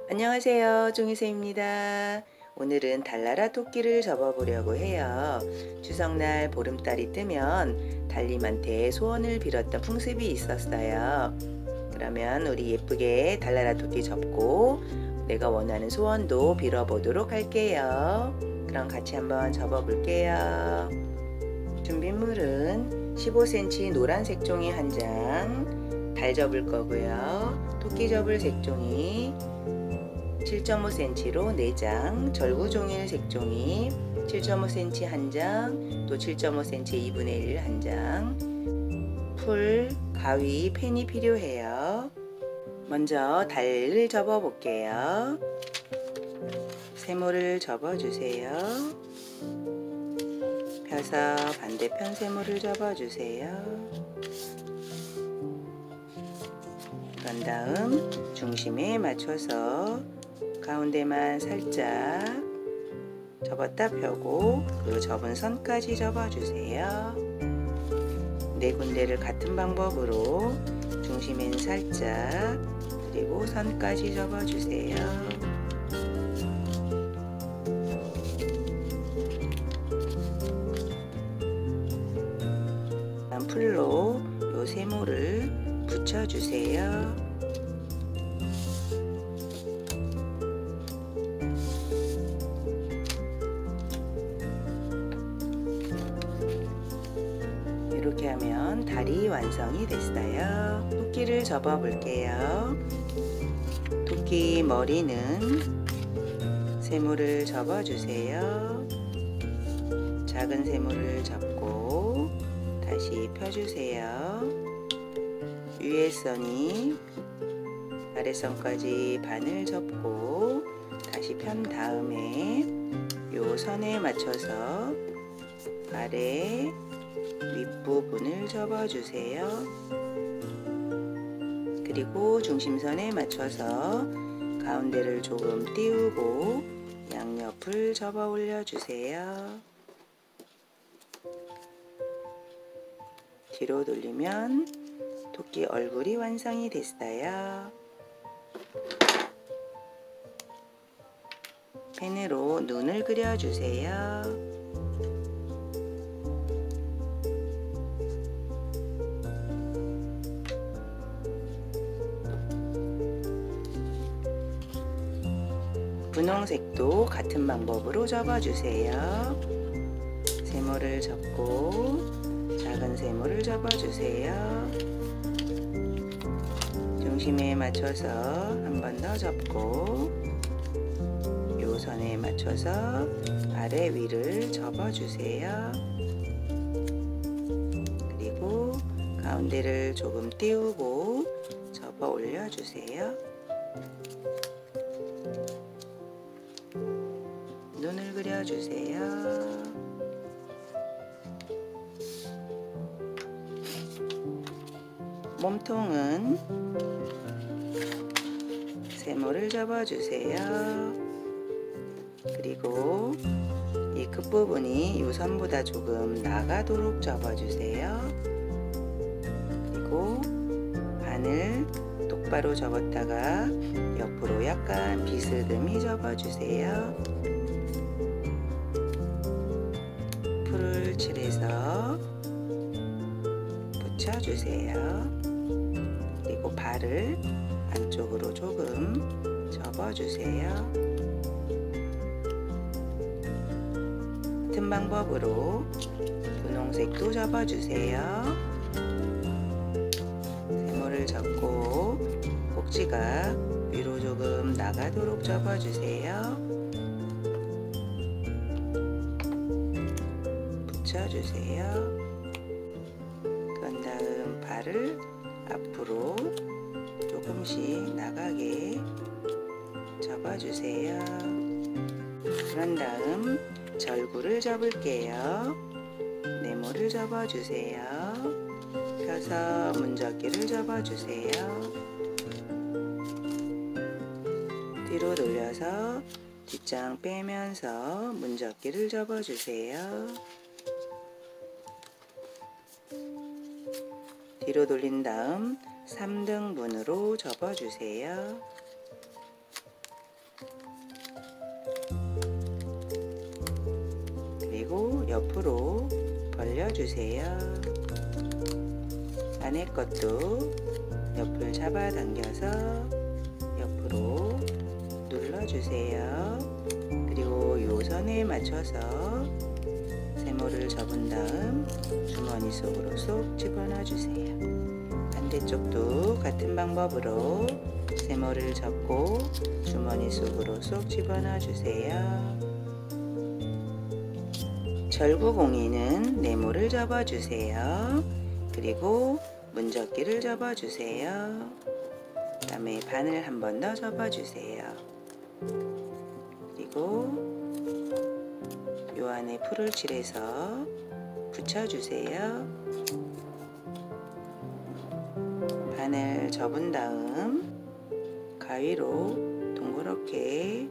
안녕하세요, 종이새입니다. 오늘은 달나라 토끼를 접어보려고 해요. 추석날 보름달이 뜨면 달님한테 소원을 빌었던 풍습이 있었어요. 그러면 우리 예쁘게 달나라 토끼 접고 내가 원하는 소원도 빌어보도록 할게요. 그럼 같이 한번 접어볼게요. 준비물은 15cm 노란색 종이 한 장, 달 접을 거고요. 토끼 접을 색종이 7.5cm로 4장, 절구종일 색종이 7.5cm 한 장, 또 7.5cm 2분의 1 한 장, 풀, 가위, 펜이 필요해요. 먼저 달을 접어 볼게요. 세모를 접어 주세요. 펴서 반대편 세모를 접어 주세요. 그런 다음 중심에 맞춰서 가운데만 살짝 접었다 펴고 그 접은 선까지 접어주세요. 네 군데를 같은 방법으로 중심엔 살짝 그리고 선까지 접어주세요. 풀로 요 세모를 붙여주세요. 이렇게 하면 달이 완성이 됐어요. 토끼를 접어 볼게요. 토끼 머리는 세모를 접어 주세요. 작은 세모를 접고 다시 펴주세요. 위에 선이 아래 선까지 반을 접고 다시 편 다음에 요 선에 맞춰서 아래 윗부분을 접어주세요. 그리고 중심선에 맞춰서 가운데를 조금 띄우고 양옆을 접어 올려주세요. 뒤로 돌리면 토끼 얼굴이 완성이 됐어요. 펜으로 눈을 그려주세요. 분홍색도 같은 방법으로 접어주세요. 세모를 접고 작은 세모를 접어주세요. 중심에 맞춰서 한 번 더 접고 요 선에 맞춰서 아래 위를 접어주세요. 그리고 가운데를 조금 띄우고 접어 올려주세요. 눈을 그려주세요. 몸통은 세모를 접어주세요. 그리고 이 끝부분이 이 선보다 조금 나가도록 접어주세요. 그리고 반을 똑바로 접었다가 옆으로 약간 비스듬히 접어주세요. 풀을 칠해서 붙여주세요. 그리고 발을 안쪽으로 조금 접어주세요. 같은 방법으로 분홍색도 접어주세요. 세모를 접고 꼭지가 위로 조금 나가도록 접어주세요. 붙여주세요. 그런 다음 발을 앞으로 조금씩 나가게 접어주세요. 그런 다음 절구를 접을게요. 네모를 접어주세요. 펴서 문접기를 접어주세요. 뒤로 돌려서 뒷장 빼면서 문접기를 접어주세요. 뒤로 돌린 다음 3등분으로 접어주세요. 옆으로 벌려주세요. 안에 것도 옆을 잡아당겨서 옆으로 눌러주세요. 그리고 요 선에 맞춰서 세모를 접은 다음 주머니 속으로 쏙 집어넣어 주세요. 반대쪽도 같은 방법으로 세모를 접고 주머니 속으로 쏙 집어넣어 주세요. 절구공이는 네모를 접어주세요. 그리고 문접기를 접어주세요. 그 다음에 바늘 한 번 더 접어주세요. 그리고 요 안에 풀을 칠해서 붙여주세요. 바늘 접은 다음 가위로 동그랗게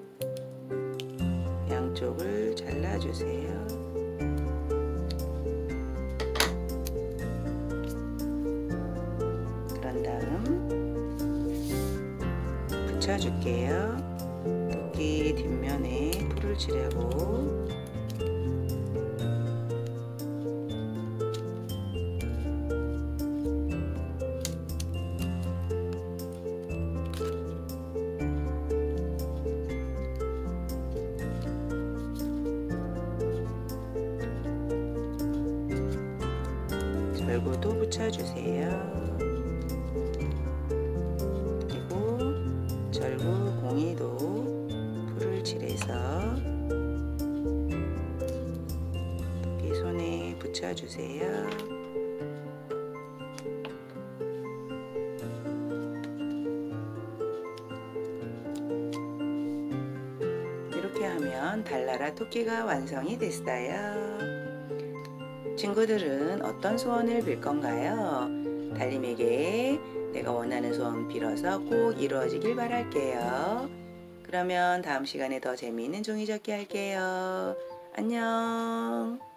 양쪽을 잘라주세요. 그런 다음 붙여줄게요. 토끼 뒷면에 풀을 칠하고 절구도 붙여주세요. 그리고 절구 공이도 풀을 칠해서 토끼 손에 붙여주세요. 이렇게 하면 달나라 토끼가 완성이 됐어요. 친구들은 어떤 소원을 빌 건가요? 달님에게 내가 원하는 소원 빌어서 꼭 이루어지길 바랄게요. 그러면 다음 시간에 더 재미있는 종이접기 할게요. 안녕.